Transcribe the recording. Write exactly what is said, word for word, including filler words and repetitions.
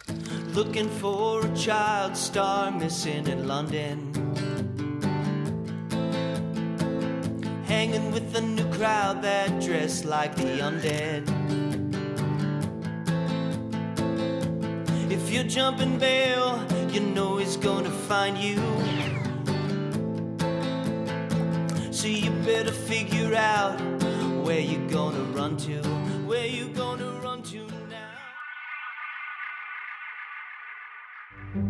looking for a child star missing in London, hanging with a new crowd that dress like the undead. If you're jumping bail, you know he's gonna find you, so you better figure out where you gonna run to, where you gonna run to now.